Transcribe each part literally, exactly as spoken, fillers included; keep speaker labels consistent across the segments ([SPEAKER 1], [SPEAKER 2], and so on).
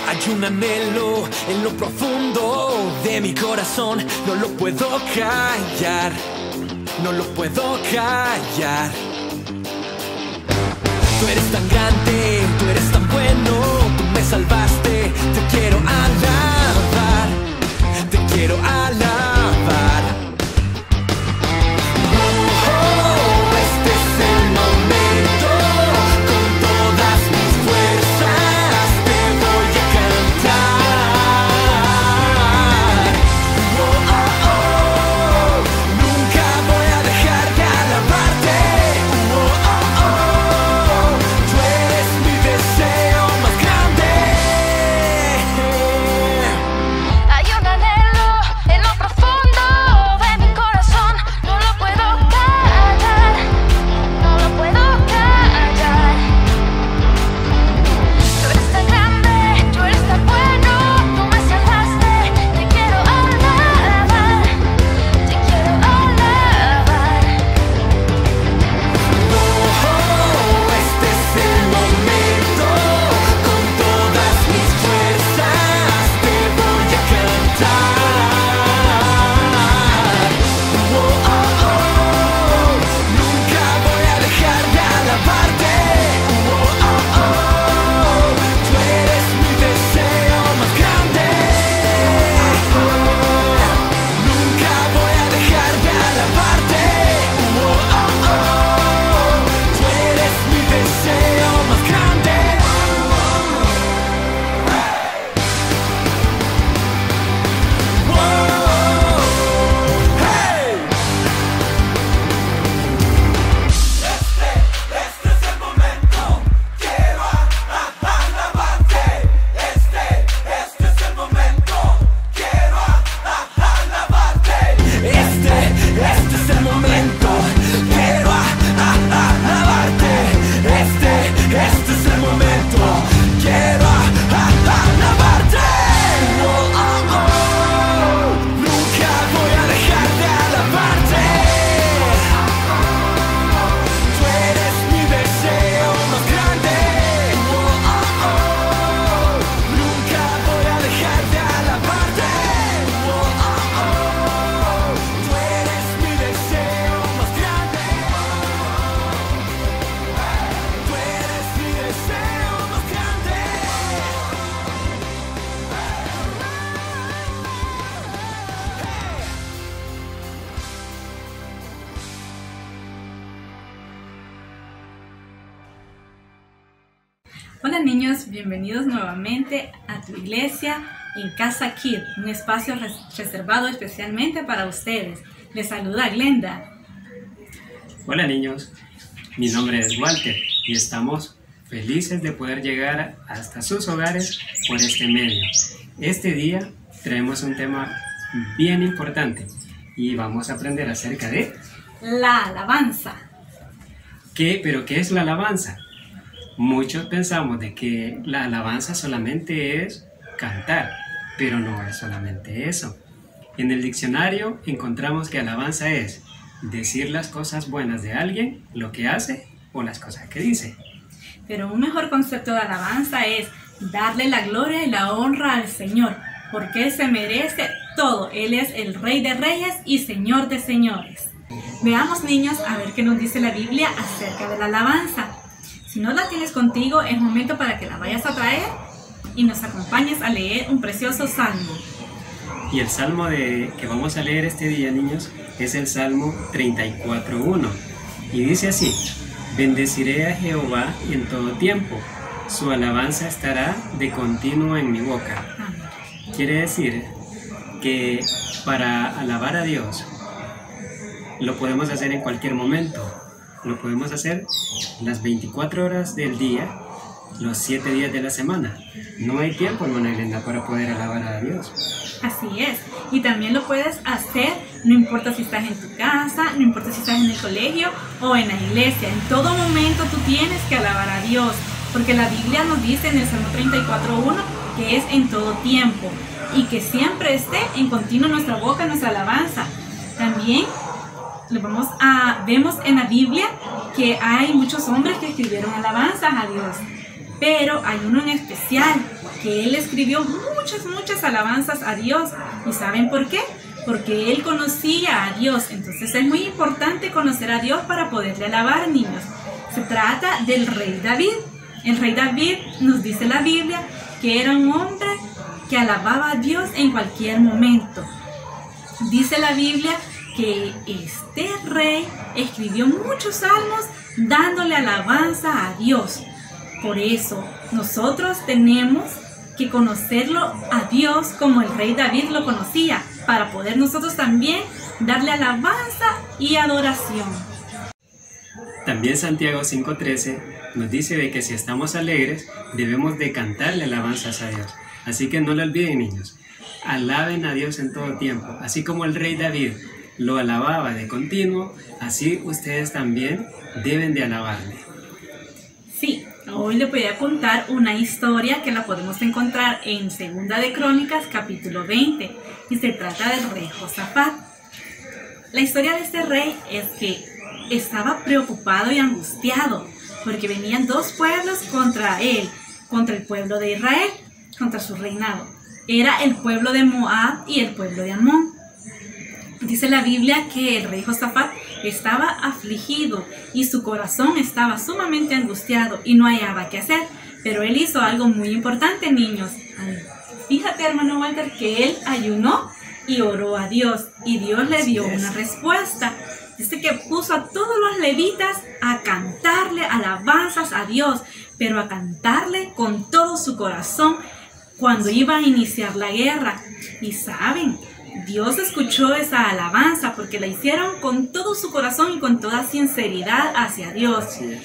[SPEAKER 1] Hay un anhelo en lo profundo de mi corazón, no lo puedo callar, no lo puedo callar. Tú eres tan grande, tú eres tan bueno, tú me salvaste, te quiero alabar, te quiero alabar. Oh, oh, este es el momento, con todas mis fuerzas te voy a cantar. Oh, oh, oh, nunca voy a dejar de alabarte. Oh, oh, oh, tú eres mi deseo más grande.
[SPEAKER 2] Hay un anhelo en lo profundo de mi corazón, no lo puedo callar, no lo puedo callar. Tú eres tan grande, tú eres tan bueno, tú me salvaste, te quiero alabar, te quiero alabar.
[SPEAKER 1] Oh, oh, este es el momento, con todas mis fuerzas te voy a cantar. Oh, oh, oh, nunca voy a dejar de alabarte. Oh, oh, oh, tú eres mi deseo más grande. Nunca voy a dejar de alabarte. Oh, oh, oh, tú eres mi deseo más grande. Oh, hey. Este, este es el momento. Quiero a- a- alabarte. Este, este es el momento. Quiero a- a- alabarte. Este, este es el momento. Quiero a- a- alabarte. Este, este es el momento. Quiero a- a- alabarte. Oh, oh, oh, nunca voy a dejar de alabarte. Tú eres mi deseo más grande. Oh, oh, oh, nunca voy a dejar de alabarte. Oh, oh, oh, tú eres mi deseo más grande. Tú eres mi deseo más grande.
[SPEAKER 3] Hola niños, bienvenidos nuevamente a tu iglesia en Casa Kid, un espacio res- reservado especialmente para ustedes. Les saluda Glenda.
[SPEAKER 4] Hola niños, mi nombre es Walter y estamos felices de poder llegar hasta sus hogares por este medio. Este día traemos un tema bien importante y vamos a aprender acerca de
[SPEAKER 3] La alabanza.
[SPEAKER 4] qué, pero ¿qué es la alabanza? Muchos pensamos de que la alabanza solamente es cantar, pero no es solamente eso. En el diccionario encontramos que alabanza es decir las cosas buenas de alguien, lo que hace o las cosas que dice.
[SPEAKER 3] Pero un mejor concepto de alabanza es darle la gloria y la honra al Señor, porque Él se merece todo. Él es el Rey de Reyes y Señor de Señores. Veamos niños a ver qué nos dice la Biblia acerca de la alabanza. Si no la tienes contigo, es momento para que la vayas a traer y nos acompañes a leer un precioso salmo.
[SPEAKER 4] Y el salmo de, que vamos a leer este día, niños, es el Salmo treinta y cuatro uno. Y dice así: bendeciré a Jehová en todo tiempo, su alabanza estará de continuo en mi boca.
[SPEAKER 3] Amén.
[SPEAKER 4] Quiere decir que para alabar a Dios lo podemos hacer en cualquier momento. Lo podemos hacer las veinticuatro horas del día, los siete días de la semana. No hay tiempo, hermana Glenda, para poder alabar a Dios.
[SPEAKER 3] Así es. Y también lo puedes hacer, no importa si estás en tu casa, no importa si estás en el colegio o en la iglesia. En todo momento tú tienes que alabar a Dios, porque la Biblia nos dice en el Salmo treinta y cuatro uno que es en todo tiempo y que siempre esté en continuo en nuestra boca nuestra alabanza. También lo vamos a, vemos en la Biblia que hay muchos hombres que escribieron alabanzas a Dios. pero hay uno en especial que él escribió muchas, muchas alabanzas a Dios. ¿Y saben por qué? Porque él conocía a Dios. Entonces es muy importante conocer a Dios para poderle alabar, niños. Se trata del rey David. El rey David, nos dice la Biblia, que era un hombre que alababa a Dios en cualquier momento. Dice la Biblia que este rey escribió muchos salmos dándole alabanza a Dios. Por eso nosotros tenemos que conocerlo a Dios como el rey David lo conocía, para poder nosotros también darle alabanza y adoración.
[SPEAKER 4] También Santiago cinco trece nos dice de que si estamos alegres debemos de cantarle alabanzas a Dios. Así que no lo olviden, niños, alaben a Dios en todo tiempo. Así como el rey David lo alababa de continuo, así ustedes también deben de alabarle.
[SPEAKER 3] Sí, hoy les voy a contar una historia que la podemos encontrar en Segunda de Crónicas, capítulo veinte, y se trata del rey Josafat. La historia de este rey es que estaba preocupado y angustiado, porque venían dos pueblos contra él, contra el pueblo de Israel, contra su reinado. Era el pueblo de Moab y el pueblo de Amón. Dice la Biblia que el rey Josafat estaba afligido y su corazón estaba sumamente angustiado y no hallaba qué hacer. Pero él hizo algo muy importante, niños. Fíjate, hermano Walter, que él ayunó y oró a Dios y Dios le dio una respuesta. Dice que puso a todos los levitas a cantarle alabanzas a Dios, pero a cantarle con todo su corazón cuando iba a iniciar la guerra. Y saben, Dios escuchó esa alabanza porque la hicieron con todo su corazón y con toda sinceridad hacia Dios.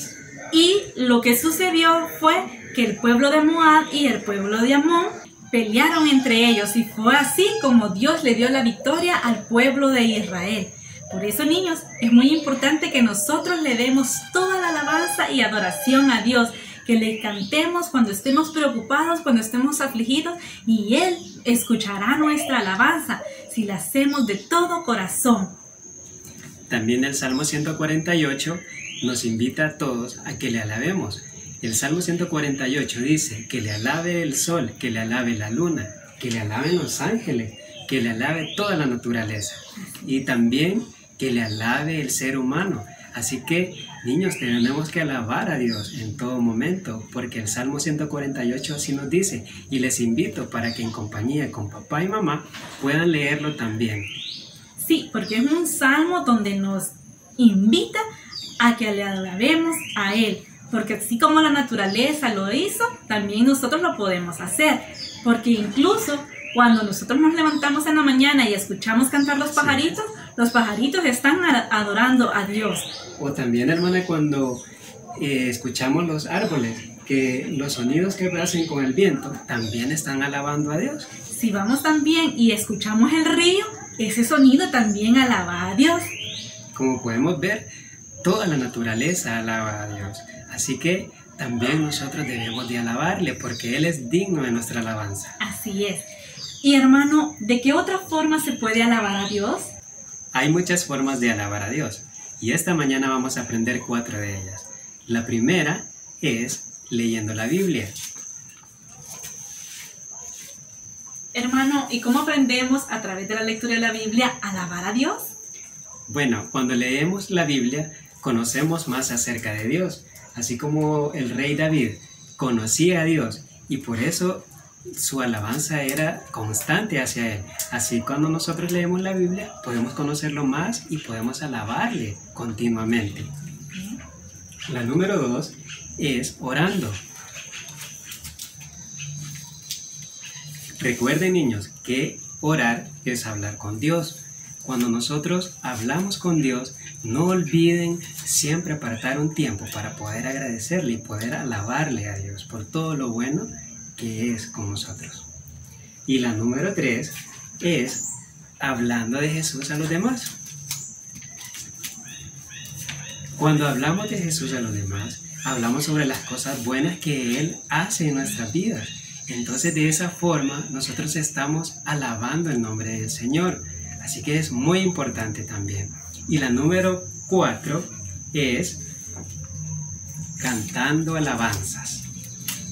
[SPEAKER 3] Y lo que sucedió fue que el pueblo de Moab y el pueblo de Amón pelearon entre ellos, y fue así como Dios le dio la victoria al pueblo de Israel. Por eso, niños, es muy importante que nosotros le demos toda la alabanza y adoración a Dios, que le cantemos cuando estemos preocupados, cuando estemos afligidos, y Él escuchará nuestra alabanza si la hacemos de todo corazón.
[SPEAKER 4] También el Salmo ciento cuarenta y ocho nos invita a todos a que le alabemos. El Salmo ciento cuarenta y ocho dice que le alabe el sol, que le alabe la luna, que le alaben los ángeles, que le alabe toda la naturaleza, y también que le alabe el ser humano. Así que, niños, tenemos que alabar a Dios en todo momento, porque el Salmo ciento cuarenta y ocho así nos dice, y les invito para que en compañía con papá y mamá puedan leerlo también.
[SPEAKER 3] Sí, porque es un salmo donde nos invita a que le alabemos a Él, porque así como la naturaleza lo hizo, también nosotros lo podemos hacer, porque incluso cuando nosotros nos levantamos en la mañana y escuchamos cantar los pajaritos, sí, los pajaritos están adorando a Dios.
[SPEAKER 4] O también, hermana, cuando eh, escuchamos los árboles, que los sonidos que hacen con el viento también están alabando a Dios.
[SPEAKER 3] Si vamos también y escuchamos el río, ese sonido también alaba a Dios.
[SPEAKER 4] Como podemos ver, toda la naturaleza alaba a Dios. Así que también nosotros debemos de alabarle, porque Él es digno de nuestra alabanza.
[SPEAKER 3] Así es. Y hermano, ¿de qué otra forma se puede alabar a Dios?
[SPEAKER 4] Hay muchas formas de alabar a Dios, y esta mañana vamos a aprender cuatro de ellas. La primera es leyendo la Biblia.
[SPEAKER 3] Hermano, ¿y cómo aprendemos a través de la lectura de la Biblia a alabar a Dios?
[SPEAKER 4] Bueno, cuando leemos la Biblia, conocemos más acerca de Dios, así como el rey David conocía a Dios, y por eso su alabanza era constante hacia Él. Así, cuando nosotros leemos la Biblia, podemos conocerlo más y podemos alabarle continuamente. La número dos es orando. Recuerden, niños, que orar es hablar con Dios. Cuando nosotros hablamos con Dios, no olviden siempre apartar un tiempo para poder agradecerle y poder alabarle a Dios por todo lo bueno que es con nosotros. Y la número tres es hablando de Jesús a los demás. Cuando hablamos de Jesús a los demás, hablamos sobre las cosas buenas que Él hace en nuestras vidas. Entonces, de esa forma, nosotros estamos alabando el nombre del Señor. Así que es muy importante también. Y la número cuatro es cantando alabanzas.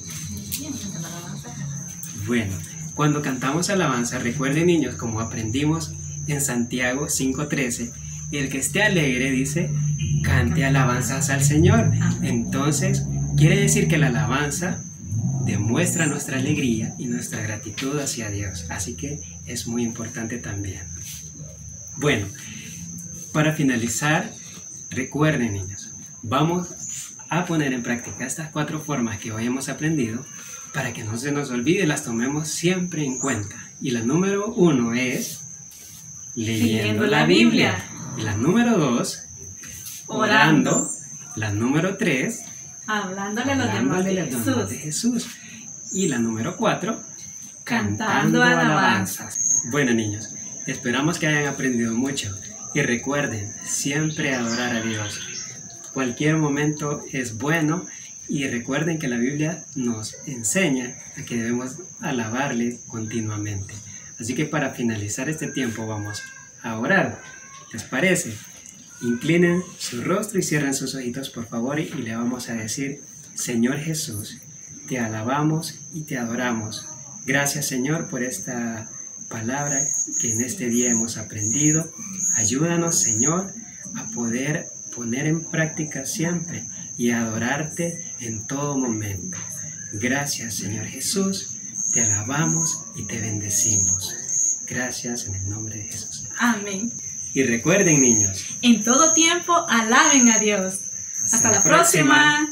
[SPEAKER 4] Bueno, cuando cantamos alabanza, recuerden niños, como aprendimos en Santiago cinco trece, el que esté alegre, dice, cante alabanzas al Señor. Entonces, quiere decir que la alabanza demuestra nuestra alegría y nuestra gratitud hacia Dios. Así que es muy importante también. Bueno, para finalizar, recuerden niños, vamos a poner en práctica estas cuatro formas que hoy hemos aprendido para que no se nos olvide, las tomemos siempre en cuenta. Y la número uno es leyendo,
[SPEAKER 3] Leyendo
[SPEAKER 4] la
[SPEAKER 3] la
[SPEAKER 4] Biblia.
[SPEAKER 3] Biblia.
[SPEAKER 4] Y la número dos,
[SPEAKER 3] Orando.
[SPEAKER 4] orando. La número tres,
[SPEAKER 3] Hablándole a los demás
[SPEAKER 4] hablándole
[SPEAKER 3] de
[SPEAKER 4] a los demás de
[SPEAKER 3] Jesús.
[SPEAKER 4] Jesús. Y la número cuatro,
[SPEAKER 3] Cantando alabanzas.
[SPEAKER 4] Bueno niños, esperamos que hayan aprendido mucho y recuerden siempre adorar a Dios. Cualquier momento es bueno y recuerden que la Biblia nos enseña a que debemos alabarle continuamente. Así que para finalizar este tiempo vamos a orar. ¿Les parece? Inclinen su rostro y cierren sus ojitos por favor y le vamos a decir: Señor Jesús, te alabamos y te adoramos. Gracias Señor por esta palabra que en este día hemos aprendido. Ayúdanos Señor a poder poner en práctica siempre y adorarte en todo momento. Gracias Señor Jesús, te alabamos y te bendecimos. Gracias en el nombre de Jesús.
[SPEAKER 3] Amén.
[SPEAKER 4] Y recuerden niños,
[SPEAKER 3] En todo tiempo, alaben a Dios. Hasta, la próxima.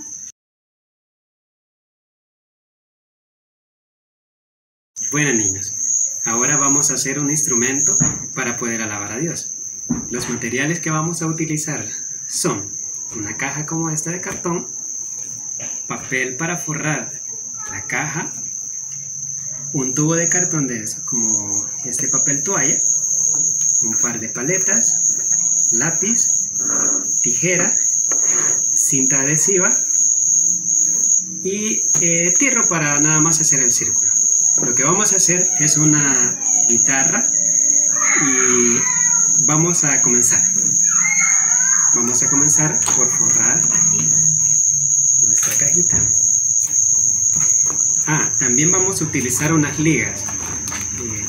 [SPEAKER 4] Bueno niños, ahora vamos a hacer un instrumento para poder alabar a Dios. Los materiales que vamos a utilizar son una caja como esta de cartón, papel para forrar la caja, un tubo de cartón de eso como este papel toalla, un par de paletas, lápiz, tijera, cinta adhesiva y eh, tierra para nada más hacer el círculo. Lo que vamos a hacer es una guitarra y vamos a comenzar. Vamos a comenzar por forrar nuestra cajita. Ah, también vamos a utilizar unas ligas. Eh,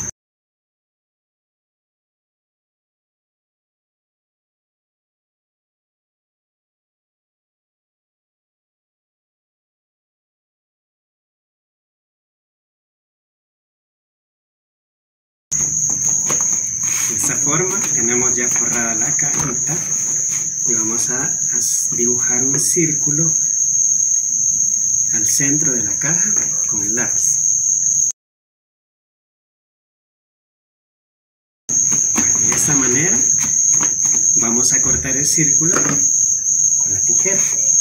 [SPEAKER 4] De esta forma tenemos ya forrada la cajita y vamos a, a dibujar un círculo al centro de la caja con el lápiz. Bueno, de esta manera vamos a cortar el círculo con la tijera.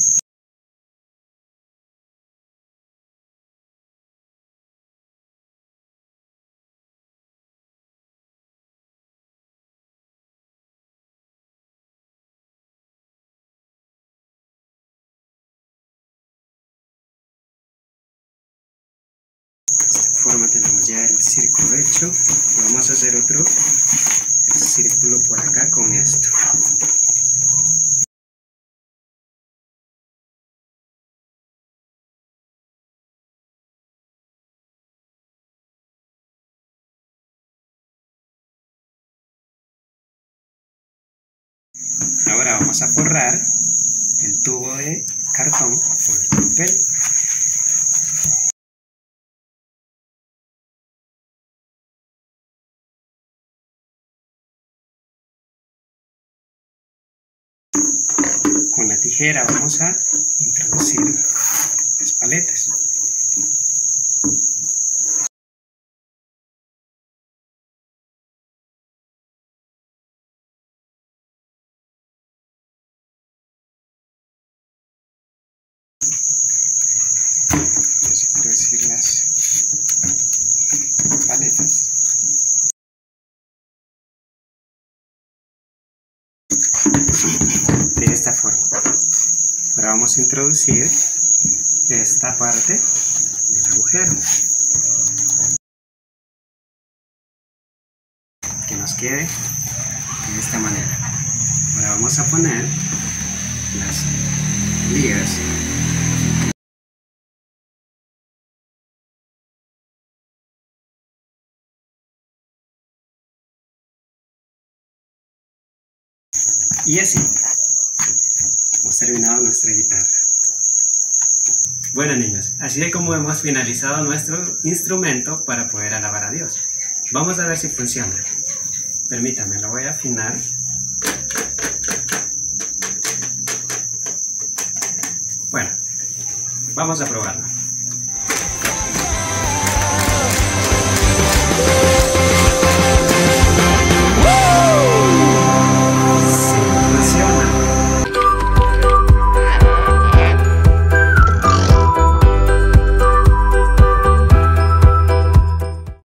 [SPEAKER 4] De esta forma tenemos ya el círculo hecho. Vamos a hacer otro círculo por acá con esto. Ahora vamos a forrar el tubo de cartón con el papel. Con la tijera vamos a introducir las paletas. Vamos a introducir las paletas. De esta forma. Ahora vamos a introducir esta parte del agujero que nos quede de esta manera. Ahora vamos a poner las ligas Y así hemos terminado nuestra guitarra. Bueno niños, así es como hemos finalizado nuestro instrumento para poder alabar a Dios. Vamos a ver si funciona. Permítame, lo voy a afinar. Bueno, vamos a probarlo.